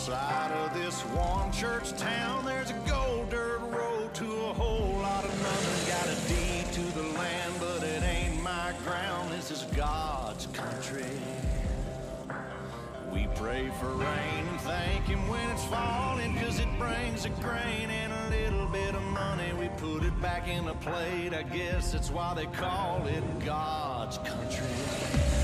side of this one church town, there's a gold dirt road to a whole lot of nothing. Got a deed to the land, but it ain't my ground. This is God's country. We pray for rain and thank Him when it's falling, 'cause it brings a grain and a little bit of money. We put it back in the plate, I guess that's why they call it God's country.